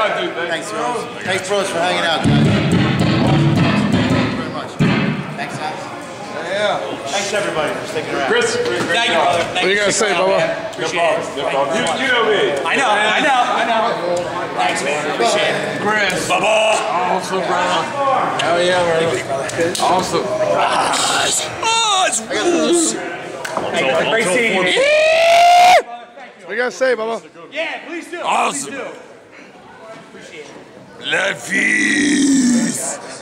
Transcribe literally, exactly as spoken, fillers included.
out, dude. Thanks, bros. Thanks, bros, for hanging out, guys. Thank you very much. Thanks, guys. Yeah. Thanks, everybody, for sticking around. Chris, thank you, brother. Thank what are you gonna say, Bubba? Appreciate it. You, you know me. I know, I know, I know. Thanks, man. Appreciate it. Chris. Bubba. Awesome, bro. Hell yeah, man. Awesome. Oh, it's rules. Great seeing you. What you gonna say, Bubba? Yeah, please do. Awesome. Please do. Appreciate it. La fille.